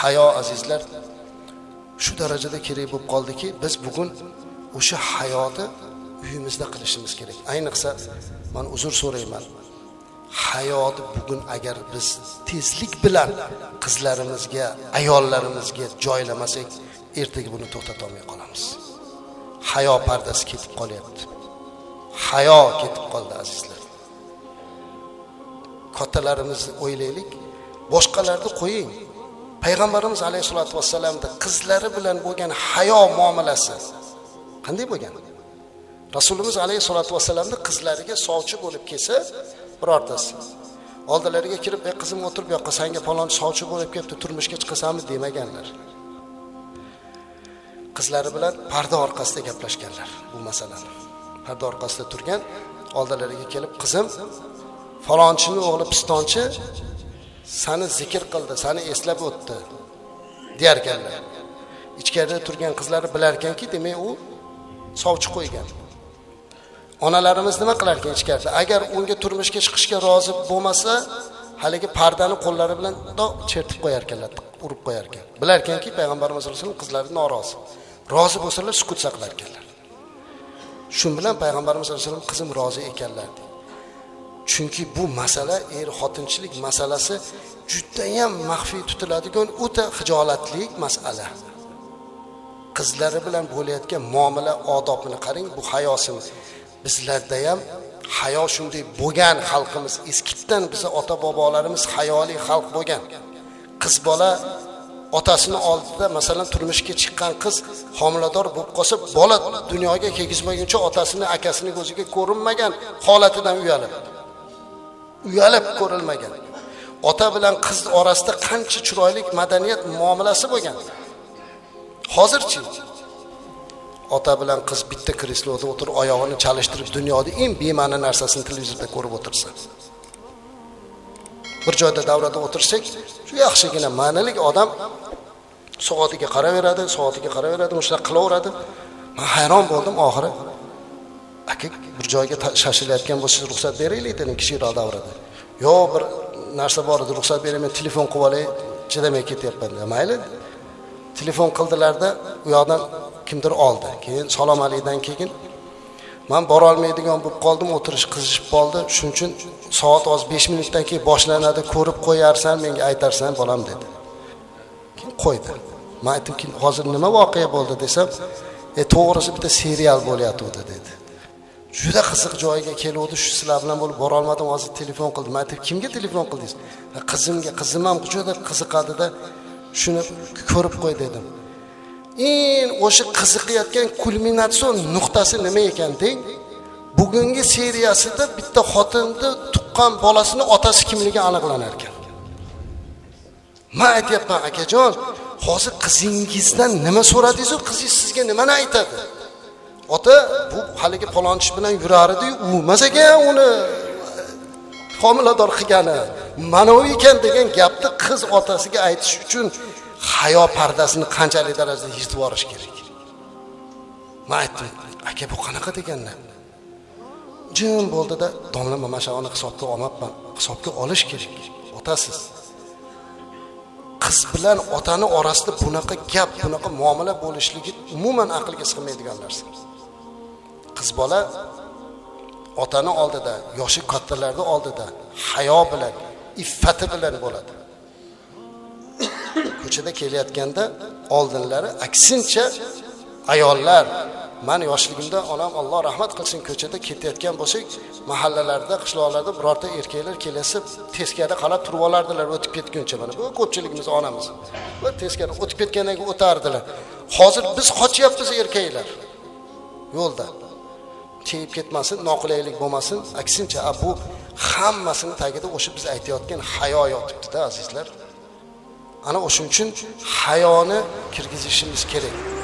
hayo azizlar shu darajada kerak bo'lib qoldiki, biz bugun o'sha hayoni uyimizda qilishimiz kerak. Ayniqsa men uzr so'rayman. Hayoni bugun agar biz tezlik bilan qizlarimizga, ayollarimizga joylamasak, ertaga buni to'xtata olmay qolamiz. Hayo pardasi ketib qolyapti. Hayo ketib qoldi azizlar. Kattalarimizni o'ylaylik, boshqalarni qo'ying. Payg'ambarimiz alayhisolatu vassalamda qizlari bilan bo'lgan hayo muomalasi qanday bo'lgan? Rasulimiz alayhisolatu vassalamda qizlariga sovchi bo'lib kelsa, birortasi oldilariga kirib, "Ey qizim, o'tir bu yoqqa, senga falon sovchi bo'lib kelibdi, turmushga chiqasanmi?" demaganlar. Qizlari bilan parda orqasida gaplashganlar bu masalani. Parda orqasida turgan, oldilariga kelib, "Qizim, falonchining o'g'li pistonchi seni zikr qildi, seni eslab o'tdi" deyarkanlar. Ichkarida turgan qizlari bilarkanki, demak u sovchi qo'ygan. Onalarimiz nima qilar ekan ichkarida? Agar unga turmushga chiqishga rozi bo'lmasa, haligi pardani qo'llari bilan chertib qo'yar ekanlar, urib qo'yar ekan. Bilarkanki payg'ambarimiz sollallohu qizlari norozi. Rozi bo'lsalar sukut saqlar ekanlar. Shu bilan payg'ambarimiz sollallohu alayhi vasallam qizim rozi ekanlar. Chunki bu masala xotinchilik masalasi juda ham maxfiy tutiladigan o'ta xijolatli masala. Qizlari bilan bo'layotgan muomala odobini qarang, bu hayosini. Bizlarda ham hayo shunday bo'lgan xalqimiz, eskidan bizni ota-bobolarimiz hayoli xalq bo'lgan. Qiz bola otasini oldida, masalan, turmushga chiqqan qiz homilador bo'lib qolsa, bola dunyoga kelgizmaguncha otasini, akasini ko'ziga ko'rinmagan holatidan uyalib ko'rilmagan. Ota bilan qiz orasida qancha chiroyli madaniyat muomalasi bo'lgan. Hozirchi ota bilan qiz bitta kresloda o'tirib, oyog'ini chalishtirib, dunyoda eng bema'ni narsasini televizorda ko'rib o'tirsa. Bir joyda davrada o'tirsak, shu yaxshigina ma'nalik odam soatiga qaraveradi, o'sha qilaveradi. Men hayron bo'ldim oxiri. Aka, bir joyga shashilayotgan bo'lsangiz ruxsat beraylik dedim kichikroq davrada. Yo, bir narsa bor edi, ruxsat bering, men telefon qilib olay, chidamay ketyapman. Mayli. Telefon qildilarda, u yoqdan kimdir oldi. Keyin salom alaydan keyin men bora olmaydigan bo'lib qoldim, o'tirish qizishib qoldi. Shuning uchun soat 5 minutdan keyin boshlanadi, ko'rib qo'yarsan, menga aytarsan bolam dedi. Keyin qo'ydi. Men aytdimki, hozir nima voqea bo'ldi desam, to'g'risi bitta serial bo'layotdi dedi. Juda qiziq joyiga keluvdi, shu sizlar bilan bo'lib bora olmadim, hozir telefon qildim. Men aytdim, kimga telefon qildingiz? Qizimga, qizim ham juda qiziqadi-da, shuni ko'rib qo'y dedim. O'sha qiziqayotgan kulminatsion nuqtasi nima ekan deng? Bugungi seriyasida bitta xotinni tuqqan bolasini otasi kimligi aniqlanar ekan. Men aytayapman, akajon, hozir qizingizdan nima so'radingiz-ku, qizingiz sizga nimani aytadi? Ota bu haligi falonchi bilan yurar edi, u masaga uni homilador qilgani, mana u ekan degan gapni qiz otasiga aytish uchun hayo pardasini qanchalik darajada yechib yuborish kerak. Men aytdim, aka bu qanaqa deganlar? Jim bo'ldi-da, domla mana shu ona hisobga olmabman. Hisobga olish kerak. Otasiz. Qiz bilan otani orasida bunaqa gap, bunaqa muomala bo'lishligi umuman aqlga sig'maydigan narsa. Qiz bola otani oldida, yoshi kattalarning oldida hayo bilan, iffati bilan bo'ladi. Ko'chada kelayotganda oldinlari aksincha ayollar, men yoshligimda onam Alloh rahmat qilsin, ko'chada ketayotgan bo'lsak, mahallalarda, qishloqlarda birorta erkaklar kelasa, teskari qarab turib olardilar o'tib ketguncha. Mana bu ko'pchiligimiz onamiz. Va teskari o'tib ketgandan keyin o'tardilar. Hozir biz qochyapmiz erkaklar yo'lda. Cheyib ketmasin, noqulaylik bo'lmasin, aksincha bu hammasini tagida o'sha biz aytayotgan hayo yotibdi-da azizlar. Ana o'shuning uchun hayoni kirgizishimiz kerak.